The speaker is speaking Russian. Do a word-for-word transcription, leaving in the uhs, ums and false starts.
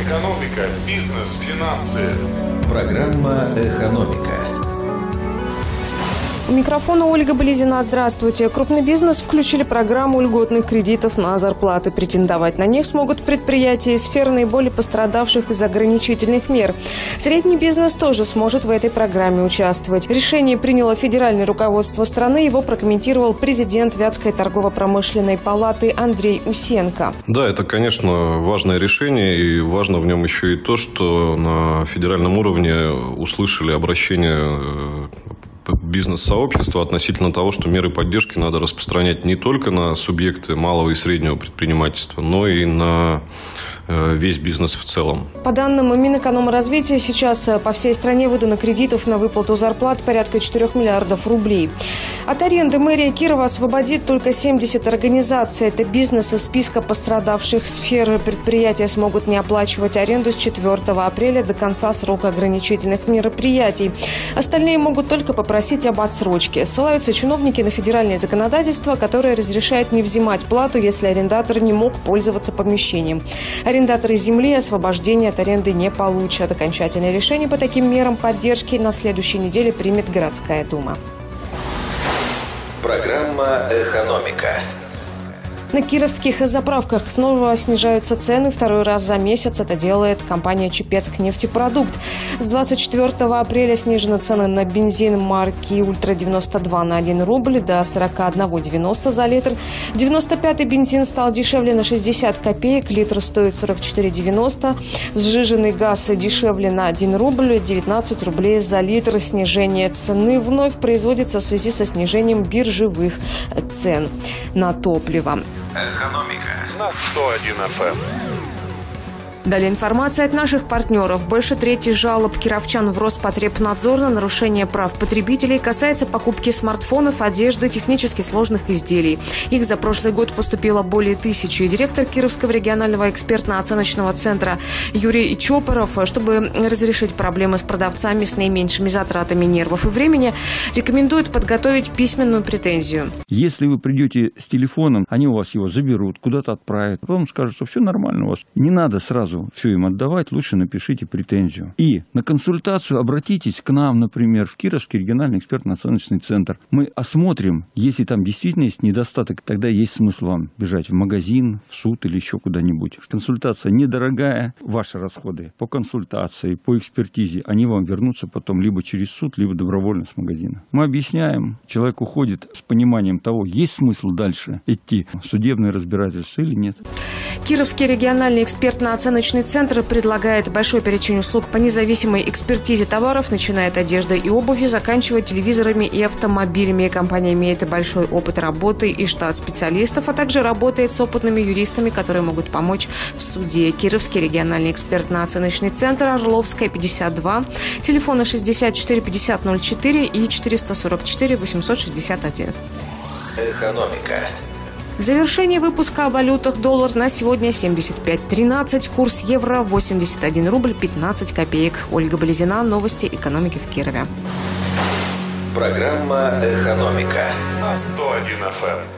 Экономика, бизнес, финансы. Программа «Экономика». У микрофона Ольга Болезина. Здравствуйте. Крупный бизнес включили программу льготных кредитов на зарплаты. Претендовать на них смогут предприятия из сфер наиболее пострадавших из ограничительных мер. Средний бизнес тоже сможет в этой программе участвовать. Решение приняло федеральное руководство страны. Его прокомментировал президент Вятской торгово-промышленной палаты Андрей Усенко. Да, это, конечно, важное решение. И важно в нем еще и то, что на федеральном уровне услышали обращение бизнес-сообщества относительно того, что меры поддержки надо распространять не только на субъекты малого и среднего предпринимательства, но и на весь бизнес в целом. По данным Минэкономразвития, сейчас по всей стране выдано кредитов на выплату зарплат порядка четырёх миллиардов рублей. От аренды мэрия Кирова освободит только семьдесят организаций. Это бизнес из списка пострадавших сфер. Предприятия смогут не оплачивать аренду с четвёртого апреля до конца срока ограничительных мероприятий. Остальные могут только попросить об отсрочке. Ссылаются чиновники на федеральное законодательство, которое разрешает не взимать плату, если арендатор не мог пользоваться помещением. Арендаторы земли освобождения от аренды не получат. Окончательное решение по таким мерам поддержки на следующей неделе примет городская дума. Программа «Экономика». На кировских заправках снова снижаются цены. Второй раз за месяц это делает компания «Чепецк нефтепродукт». С двадцать четвёртого апреля снижены цены на бензин марки «Ультра девяносто два» на один рубль до сорок один девяносто за литр. девяносто пятый бензин стал дешевле на шестьдесят копеек. Литр стоит сорок четыре девяносто. Сжиженный газ дешевле на один рубль, девятнадцать рублей за литр. Снижение цены вновь производится в связи со снижением биржевых цен на топливо. Экономика на сто один эф эм. Далее информация от наших партнеров. Больше трети жалоб кировчан в Роспотребнадзор на нарушение прав потребителей касается покупки смартфонов, одежды, технически сложных изделий. Их за прошлый год поступило более тысячи. Директор Кировского регионального экспертно-оценочного центра Юрий Чопоров, чтобы разрешить проблемы с продавцами с наименьшими затратами нервов и времени, рекомендует подготовить письменную претензию. Если вы придете с телефоном, они у вас его заберут, куда-то отправят, потом скажут, что все нормально у вас. Не надо сразу все им отдавать, лучше напишите претензию. И на консультацию обратитесь к нам, например, в Кировский региональный экспертно-оценочный центр. Мы осмотрим, если там действительно есть недостаток, тогда есть смысл вам бежать в магазин, в суд или еще куда-нибудь. Консультация недорогая, ваши расходы по консультации, по экспертизе, они вам вернутся потом либо через суд, либо добровольно с магазина. Мы объясняем, человек уходит с пониманием того, есть смысл дальше идти в судебное разбирательство или нет. Кировский региональный экспертно-оценочный центр предлагает большой перечень услуг по независимой экспертизе товаров, начиная от одежды и обуви, заканчивая телевизорами и автомобилями. Компания имеет большой опыт работы и штат специалистов, а также работает с опытными юристами, которые могут помочь в суде. Кировский региональный экспертно-оценочный центр, Орловская, пятьдесят два, телефоны шестьдесят четыре пятьдесят ноль четыре и четыреста сорок четыре восемьсот шестьдесят один. «Экономика». В завершении выпуска о валютах: доллар на сегодня семьдесят пять тринадцать, курс евро восемьдесят один рубль пятнадцать копеек. Ольга Болезина, новости экономики в Кирове. Программа «Экономика» на сто один эф эм.